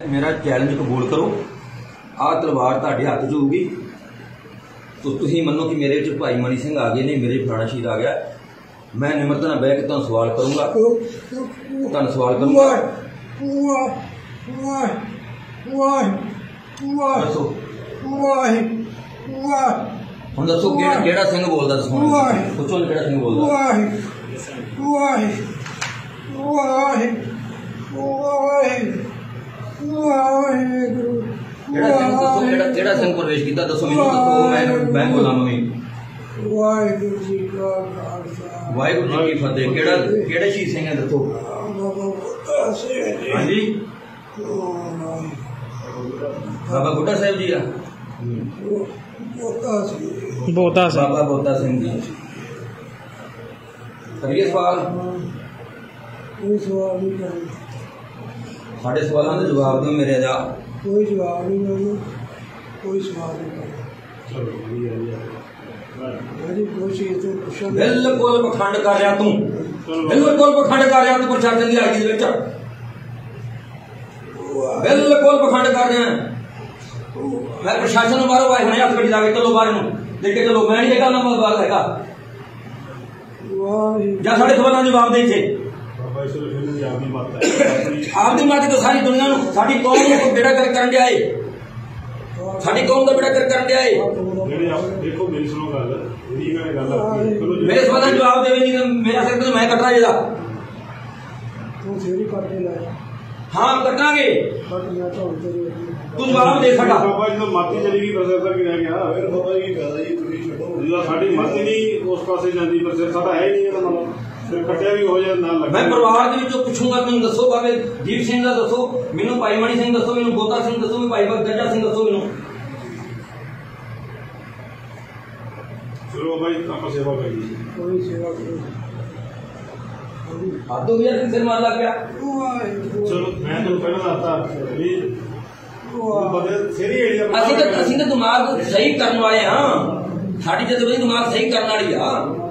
मेरा चैलेंज कबूल करो। आ तलवार तुहाडे हत्थ 'च होगी तो तुसीं मनो कि मेरे विच भाई मनी सिंह आ गए ने, मेरे फलाना शहीद आ गया। मैं निमरता नाल बैठ के तुहानूं सवाल करूँगा, दसो हुण दसो किहड़ा सिंह बोलदा, दसो सोचो किहड़ा सिंह बोलदा। किहड़ा सिंह प्रवेश कीता, दसो मैनूं, दसो मैं बोला मम्मी। वाहिगुरू जी की फतेह। किहड़े शहीद सिंह है दसो। हाँ जी, बाबा बुड्ढा साहिब जी बाबा बोता सिंह जी। करिए सवाल। साढ़े सवालों के जवाब दो मेरे दा। कोई जवाब नहीं, कोई सवाल नहीं। बिल्कुल पखंड कर रहा तू, बिल्कुल पखंड कर रहा तू प्रशासन की हाजरी विच, बिल्कुल पखंड कर रहा। मैं प्रशासन को बाहरों आए हुए हथ गड्डी ला के चलो बाहर देख के चलो। मैं नहीं कहना बात है या साढ़े सवालों का जवाब दे। आपकी मत तो सारी दुनिया साडी कौम को बेड़ा कर करन दिया है, साडी कौम का बेड़ा कर करन दिया है। मेरे सवाल का जवाब दे, मेरा सिर तो मैं कटना जेदा। हाँ कटांगे, तू जवाब दे सका। बाबा जी माती चली गई प्रसेसर की रह गया, फिर बाबा जी की फायदा जी तुसीं छड्डो। साडी मत ही नहीं उस पासे जांदी, प्रसेसर साडा है नहीं ਇਹਦਾ मतलब फिर कटिया भी हो जाए ना लगे। मैं परिवार के विचों पुछूंगा, तुम दसो बाबे दीप सिंह का दसो, मैनू भाई मनी सिंह दसो, मैनू बोता सिंह दसो, भाई गजा सिंह दसो मैनू। चलो बाबा जी आप सेवा करिए, कोई सेवा करो। आप तो यार सिर मार लग गया। चलो मैं तो पहले आता भी ਅਸੀਂ ਤਾਂ ਦਿਮਾਗ ਸਹੀ ਕਰਨ ਵਾਲੇ ਹਾਂ, ਸਾਡੀ ਜਦਵੀ ਦਿਮਾਗ ਸਹੀ ਕਰਨ ਵਾਲੀ ਆ।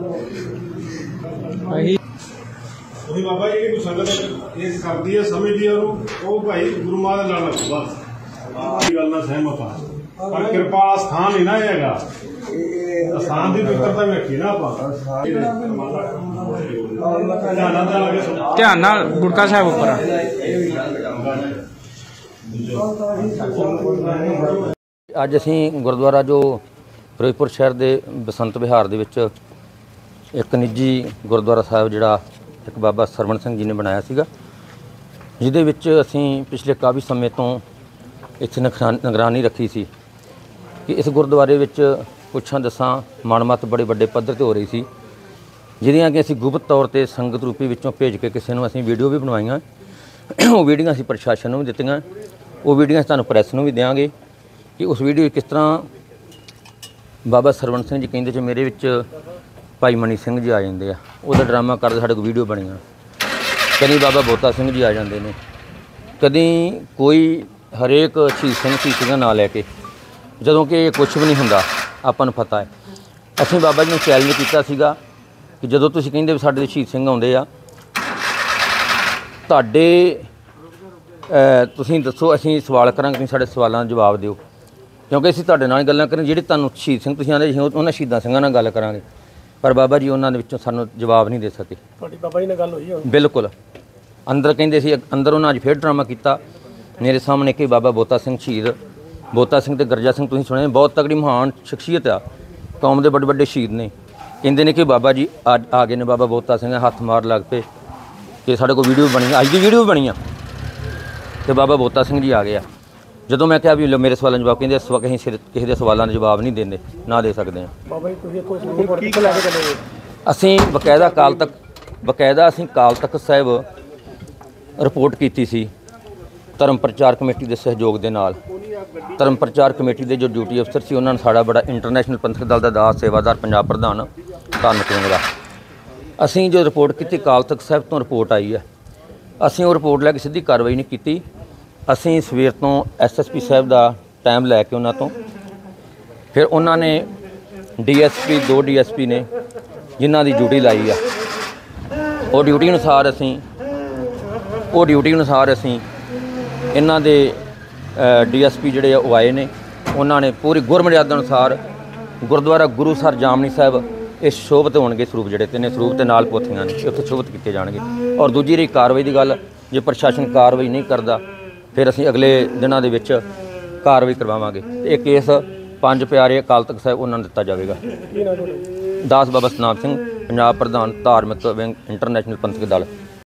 ਉਹੀ ਬਾਬਾ ਜੀ ਨੂੰ ਸੰਗਤ ਇਹ ਕਰਦੀ ਹੈ, ਸਮਝਦੀ ਹੈ ਉਹ ਭਾਈ ਗੁਰੂ ਮਹਾਰਾਜ ਨਾਲ ਲੱਗੋ ਬਸ। ਇਹ ਗੱਲ ਨਾਲ ਸਹਿਮਤ ਆ, ਪਰ ਕਿਰਪਾ ਸਥਾਨ ਨਹੀਂ ਨਾ ਹੈਗਾ, ਸਥਾਨ ਦੀ ਪਵਿੱਤਰਤਾ ਵੇਖੀ ਨਾ ਆਪਾਂ। ਧਿਆਨ ਨਾਲ ਗੁਟਕਾ ਸਾਹਿਬ ਉੱਪਰ ਅੱਜ ਅਸੀਂ ਗੁਰਦੁਆਰਾ ਜੋ ਫਿਰੋਜ਼ਪੁਰ ਸ਼ਹਿਰ ਦੇ ਬਸੰਤ ਵਿਹਾਰ ਦੇ ਵਿੱਚ ਇੱਕ ਨਿੱਜੀ ਗੁਰਦੁਆਰਾ ਸਾਹਿਬ ਜਿਹੜਾ ਇੱਕ ਬਾਬਾ ਸਰਵਣ ਸਿੰਘ ਜੀ ਨੇ ਬਣਾਇਆ ਸੀਗਾ, ਜਿਹਦੇ ਵਿੱਚ ਅਸੀਂ ਪਿਛਲੇ ਕਾਫੀ ਸਮੇਂ ਤੋਂ ਇੱਥੇ ਨਿਗਰਾਨੀ ਰੱਖੀ ਸੀ ਕਿ ਇਸ ਗੁਰਦੁਆਰੇ ਵਿੱਚ ਪੁੱਛਾਂ ਦੱਸਾਂ ਮਾਣਮੱਤ ਬੜੇ ਵੱਡੇ ਪੱਧਰ 'ਤੇ ਹੋ ਰਹੀ ਸੀ, ਜਿਹਦੀਆਂ ਕਿ ਅਸੀਂ ਗੁਪਤ ਤੌਰ 'ਤੇ ਸੰਗਤ ਰੂਪੀ ਵਿੱਚੋਂ ਭੇਜ ਕੇ ਕਿਸੇ ਨੂੰ ਅਸੀਂ ਵੀਡੀਓ ਵੀ ਬਣਵਾਈਆਂ। ਉਹ ਵੀਡੀਓ ਅਸੀਂ ਪ੍ਰਸ਼ਾਸਨ ਨੂੰ ਵੀ ਦਿੱਤੀਆਂ, ਉਹ ਵੀਡੀਓ ਤੁਹਾਨੂੰ ਪ੍ਰੈਸ ਨੂੰ ਵੀ ਦੇਵਾਂਗੇ ਕਿ ਉਸ ਵੀਡੀਓ ਕਿਸ ਤਰ੍ਹਾਂ ਬਾਬਾ ਸਰਵਣ ਸਿੰਘ ਜੀ ਕਹਿੰਦੇ ਚ ਮੇਰੇ ਵਿੱਚ ਭਾਈ ਮਨੀ ਸਿੰਘ ਜੀ ਆ ਜਾਂਦੇ ਆ, ਉਹਦਾ ਡਰਾਮਾ ਕਰਦੇ ਸਾਡੇ ਕੋਲ ਵੀਡੀਓ ਬਣੀਆਂ। ਕਦੀ ਬਾਬਾ ਬੋਤਾ ਸਿੰਘ ਜੀ ਆ ਜਾਂਦੇ ਨੇ, ਕਦੀ ਕੋਈ ਹਰੇਕ ਸ਼ਹੀਦ ਸਿੰਘ ਦਾ ਨਾਂ ਲੈ ਕੇ, ਜਦੋਂ ਕਿ ਇਹ ਕੁਛ ਵੀ ਨਹੀਂ ਹੁੰਦਾ, ਆਪਾਂ ਨੂੰ ਪਤਾ ਹੈ। ਅਸੀਂ ਬਾਬਾ ਜੀ ਨੂੰ ਚੈਲੰਜ ਕੀਤਾ ਸੀਗਾ ਕਿ ਜਦੋਂ ਤੁਸੀਂ ਕਹਿੰਦੇ ਵੀ ਸਾਡੇ ਸ਼ਹੀਦ ਸਿੰਘ ਆਉਂਦੇ ਆ, ਤੁਹਾਡੇ ਤੁਸੀਂ ਦੱਸੋ, ਅਸੀਂ ਸਵਾਲ ਕਰਾਂਗੇ, ਤੁਸੀਂ ਸਾਡੇ ਸਵਾਲਾਂ ਦਾ ਜਵਾਬ ਦਿਓ, ਕਿਉਂਕਿ ਅਸੀਂ ਤੁਹਾਡੇ ਨਾਲ ਗੱਲਾਂ ਕਰਾਂਗੇ। ਜਿਹੜੇ ਤੁਹਾਨੂੰ ਸ਼ਹੀਦ ਸਿੰਘ ਤੁਸੀਂ ਆਉਂਦੇ ਉਹਨਾਂ ਸ਼ਹੀਦਾਂ ਸਿੰਘਾਂ ਨਾਲ ਗੱਲ ਕਰਾਂਗੇ, ਪਰ ਬਾਬਾ ਜੀ ਉਹਨਾਂ ਦੇ ਵਿੱਚੋਂ ਸਾਨੂੰ ਜਵਾਬ ਨਹੀਂ ਦੇ ਸਕੇ। ਤੁਹਾਡੀ ਬਾਬਾ ਜੀ ਨਾਲ ਗੱਲ ਹੋਈ? ਬਿਲਕੁਲ। ਅੰਦਰ ਕਹਿੰਦੇ ਸੀ, ਅੰਦਰ ਉਹਨਾਂ ਅੱਜ ਫਿਰ ਡਰਾਮਾ ਕੀਤਾ ਮੇਰੇ ਸਾਹਮਣੇ ਕਿ ਬਾਬਾ ਬੋਤਾ ਸਿੰਘ ਸ਼ਹੀਦ, ਬੋਤਾ ਸਿੰਘ ਤੇ ਗਰਜਾ ਸਿੰਘ ਤੁਸੀਂ ਸੁਣਿਆ, ਬਹੁਤ ਤਕੜੀ ਮਹਾਨ ਸ਼ਖਸੀਅਤ ਆ, ਕੌਮ ਦੇ ਵੱਡੇ ਵੱਡੇ ਸ਼ਹੀਦ ਨੇ। ਕਹਿੰਦੇ ਨੇ ਕਿ ਬਾਬਾ ਜੀ ਅੱਜ ਆ ਗਏ ਨੇ, ਬਾਬਾ ਬੋਤਾ ਸਿੰਘ ਹੱਥ ਮਾਰ ਲੱਗ ਪਏ ਕਿ ਸਾਡੇ ਕੋਲ ਵੀਡੀਓ ਬਣੀ, ਅੱਜ ਦੀ ਵੀਡੀਓ ਬਣੀ ਆ ਤੇ ਬਾਬਾ ਬੋਤਾ ਸਿੰਘ ਜੀ ਆ ਗਏ ਆ। ਜਦੋਂ ਮੈਂ ਕਿਹਾ ਵੀ ਲੋ ਮੇਰੇ ਸਵਾਲਾਂ ਦਾ ਜਵਾਬ, ਕਹਿੰਦੇ ਇਸ ਵਕਤ ਅਸੀਂ ਕਿਸੇ ਦੇ ਸਵਾਲਾਂ ਦਾ ਜਵਾਬ ਨਹੀਂ ਦਿੰਦੇ, ਨਾ ਦੇ ਸਕਦੇ ਹਾਂ। ਅਸੀਂ ਬਕਾਇਦਾ ਅਕਾਲ ਤਖਤ ਸਾਹਿਬ ਰਿਪੋਰਟ ਕੀਤੀ ਸੀ ਧਰਮ ਪ੍ਰਚਾਰ ਕਮੇਟੀ ਦੇ ਸਹਿਯੋਗ ਦੇ ਨਾਲ। ਧਰਮ ਪ੍ਰਚਾਰ ਕਮੇਟੀ ਦੇ ਜੋ ਡਿਊਟੀ ਅਫਸਰ ਸੀ, ਉਹਨਾਂ ਨੇ ਸਾਡਾ ਬੜਾ ਇੰਟਰਨੈਸ਼ਨਲ ਪੰਥਕ ਦਲ ਦਾ ਦਾਸ ਸੇਵਾਦਾਰ ਪੰਜਾਬ ਪ੍ਰਧਾਨ ਧੰਨ ਸਿੰਘ ਦਾ, ਅਸੀਂ ਜੋ ਰਿਪੋਰਟ ਕੀਤੀ ਅਕਾਲ ਤਖਤ ਸਾਹਿਬ ਤੋਂ ਰਿਪੋਰਟ ਆਈ ਹੈ, ਅਸੀਂ ਉਹ ਰਿਪੋਰਟ ਲੈ ਕੇ ਸਿੱਧੀ ਕਾਰਵਾਈ ਨਹੀਂ ਕੀਤੀ। ਅਸੀਂ ਸਵੇਰ ਤੋਂ SSP ਸਾਹਿਬ ਦਾ ਟਾਈਮ ਲੈ ਕੇ ਉਹਨਾਂ ਤੋਂ, ਫਿਰ ਉਹਨਾਂ ਨੇ DSP 2 DSP ਨੇ ਜਿਨ੍ਹਾਂ ਦੀ ਡਿਊਟੀ ਲਾਈ ਆ, ਉਹ ਡਿਊਟੀ ਅਨੁਸਾਰ ਅਸੀਂ ਇਹਨਾਂ ਦੇ DSP ਜਿਹੜੇ ਆ ਉਹ ਆਏ ਨੇ। ਉਹਨਾਂ ਨੇ ਪੂਰੀ ਗੁਰਮਰਿਆਦਾ ਅਨੁਸਾਰ ਗੁਰਦੁਆਰਾ ਗੁਰੂਸਰ ਜਾਮਨੀ ਸਾਹਿਬ ਇਹ ਸ਼ੋਭਤ ਹੋਣਗੇ ਸਰੂਪ, ਜਿਹੜੇ ਤਿੰਨੇ ਸਰੂਪ ਤੇ ਨਾਲ ਪੋਥੀਆਂ ਨੇ ਉੱਥੇ ਸ਼ੋਭਤ ਕੀਤੇ ਜਾਣਗੇ। ਔਰ ਦੂਜੀ ਰਹੀ ਕਾਰਵਾਈ ਦੀ ਗੱਲ, ਜੇ ਪ੍ਰਸ਼ਾਸਨ ਕਾਰਵਾਈ ਨਹੀਂ ਕਰਦਾ ਫਿਰ ਅਸੀਂ ਅਗਲੇ ਦਿਨਾਂ ਦੇ ਵਿੱਚ ਕਾਰਵਾਈ ਕਰਵਾਵਾਂਗੇ। ਇਹ ਕੇਸ ਪੰਜ ਪਿਆਰੇ ਅਕਾਲ ਤਖਤ ਸਾਹਿਬ ਉਹਨਾਂ ਨੂੰ ਦਿੱਤਾ ਜਾਵੇਗਾ। ਦਾਸ ਬਾਬਾ ਸਤਨਾਮ ਸਿੰਘ, ਪੰਜਾਬ ਪ੍ਰਧਾਨ ਧਾਰਮਿਕ ਵਿੰਗ ਇੰਟਰਨੈਸ਼ਨਲ ਪੰਥਕ ਦਲ।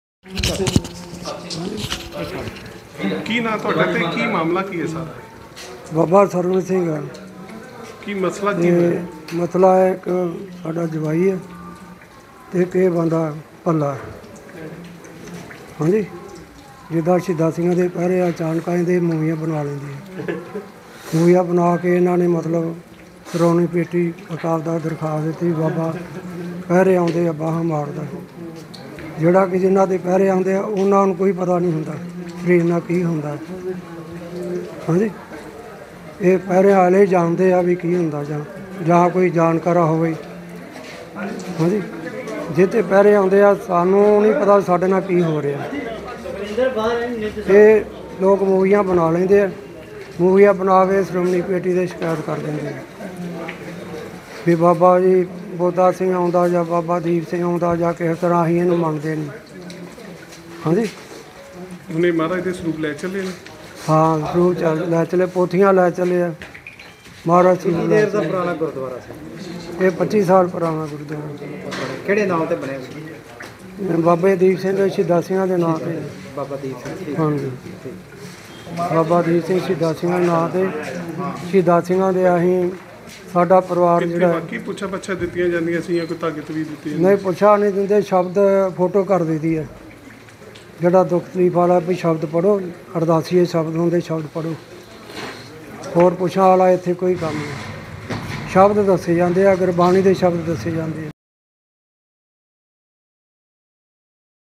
ਕੀ ਨਾਂ ਤੁਹਾਡਾ ਤੇ ਕੀ ਮਾਮਲਾ ਕੀ ਹੈ ਸਾਰਾ? ਬਾਬਾ ਸਰਵਣ ਸਿੰਘ ਹੈ। ਕੀ ਮਸਲਾ ਕੀ ਤੇ ਹੈ? ਮਸਲਾ ਹੈ ਇੱਕ ਸਾਡਾ ਜਵਾਈ ਹੈ ਤੇ ਇੱਕ ਇਹ ਬੰਦਾ ਭੱਲਾ। ਹਾਂਜੀ, ਜਿੱਦਾਂ ਸ਼ਹੀਦਾਂ ਸਿੰਘਾਂ ਦੇ ਪਹਿਰੇ ਅਚਾਨਕ ਦੇ ਮੂਵੀਆਂ ਬਣਾ ਲੈਂਦੇ ਆ। ਮੂਵੀਆਂ ਬਣਾ ਕੇ ਇਹਨਾਂ ਨੇ ਮਤਲਬ ਸ਼੍ਰੋਮਣੀ ਪੇਟੀ ਅਕਾਲ ਦਾ ਦਰਖਾਸਤ ਦਿੱਤੀ, ਬਾਬਾ ਪਹਿਰੇ ਆਉਂਦੇ ਆ ਬਾਹਾਂ ਮਾਰਦਾ। ਜਿਹੜਾ ਕਿ ਜਿਨ੍ਹਾਂ ਦੇ ਪਹਿਰੇ ਆਉਂਦੇ ਆ ਉਹਨਾਂ ਨੂੰ ਕੋਈ ਪਤਾ ਨਹੀਂ ਹੁੰਦਾ ਸਰੀਰ ਨਾਲ ਕੀ ਹੁੰਦਾ। ਹਾਂਜੀ, ਇਹ ਪਹਿਰੇ ਵਾਲੇ ਜਾਣਦੇ ਆ ਵੀ ਕੀ ਹੁੰਦਾ, ਜਾਂ ਕੋਈ ਜਾਣਕਾਰਾ ਹੋਵੇ। ਹਾਂਜੀ, ਜਿੱਥੇ ਪਹਿਰੇ ਆਉਂਦੇ ਆ ਸਾਨੂੰ ਨਹੀਂ ਪਤਾ ਸਾਡੇ ਨਾਲ ਕੀ ਹੋ ਰਿਹਾ। ਇਹ ਲੋਕ ਮੂਵੀਆਂ ਬਣਾ ਲੈਂਦੇ ਆ, ਮੂਵੀਆਂ ਬਣਾ ਕੇ ਸ਼੍ਰੋਮਣੀ ਕਮੇਟੀ ਦੇ ਸ਼ਿਕਾਇਤ ਕਰ ਦਿੰਦੇ ਆ ਵੀ ਬਾਬਾ ਜੀ ਬੋਦਾ ਸਿੰਘ ਆਉਂਦਾ ਜਾਂ ਬਾਬਾ ਦੀਪ ਸਿੰਘ ਆਉਂਦਾ ਜਾਂ ਕਿਸੇ ਤਰ੍ਹਾਂ ਅਸੀਂ ਇਹਨੂੰ ਮੰਨਦੇ ਨਹੀਂ। ਹਾਂਜੀ, ਉਹਨੇ ਮਹਾਰਾਜ ਦੇ ਸਰੂਪ ਲੈ ਚੱਲੇ ਨੇ। ਹਾਂ, ਸਰੂਪ ਲੈ ਚਲੇ, ਪੋਥੀਆਂ ਲੈ ਚਲੇ ਆ ਮਹਾਰਾਜ ਜੀ। ਕਿੰਨੀ ਦੇਰ ਦਾ ਪੁਰਾਣਾ ਗੁਰਦੁਆਰਾ ਸੀ? ਇਹ 25 ਸਾਲ ਪੁਰਾਣਾ ਗੁਰਦੁਆਰਾ। ਕਿਹੜੇ ਨਾਮ ਤੇ ਬਣਿਆ ਸੀ? ਬਾਬੇ ਦੀਪ ਸਿੰਘ ਸ਼ਹੀਦਾਂ ਸਿੰਘਾਂ ਦੇ ਨਾਂ ਤੇ। ਬਾਬਾ ਦੀਪ ਸਿੰਘ। ਹਾਂਜੀ, ਬਾਬਾ ਦੀਪ ਸਿੰਘ ਸ਼ਹੀਦਾਂ ਸਿੰਘਾਂ ਦੇ ਨਾਂ ਤੇ। ਸ਼ਹੀਦਾਂ ਸਿੰਘਾਂ ਦੇ ਅਸੀਂ ਸਾਡਾ ਪਰਿਵਾਰ ਕਿਤੇ ਜਿਹੜਾ ਬਾਕੀ ਪੁੱਛਾ ਪੱਛਾ ਦਿੱਤੀਆਂ ਜਾਂਦੀਆਂ ਸੀ ਜਾਂ ਕੋਈ ਤਾਕਤ ਵੀ ਦਿੱਤੀ ਜਾਂਦੀ? ਨਹੀਂ ਪੁੱਛਾ ਨਹੀਂ ਦਿੰਦੇ, ਸ਼ਬਦ ਫੋਟੋ ਕਰ ਦਿੱਤੀ ਹੈ। ਜਿਹੜਾ ਦੁੱਖ ਤਕਲੀਫ ਵਾਲਾ ਵੀ ਸ਼ਬਦ ਪੜ੍ਹੋ, ਅਰਦਾਸੀਏ ਸ਼ਬਦ ਹੁੰਦੇ, ਸ਼ਬਦ ਪੜ੍ਹੋ। ਹੋਰ ਪੁੱਛਾਂ ਵਾਲਾ ਇੱਥੇ ਕੋਈ ਕੰਮ ਨਹੀਂ। ਸ਼ਬਦ ਦੱਸੇ ਜਾਂਦੇ ਆ, ਗੁਰਬਾਣੀ ਦੇ ਸ਼ਬਦ ਦੱਸੇ ਜਾਂਦੇ ਆ।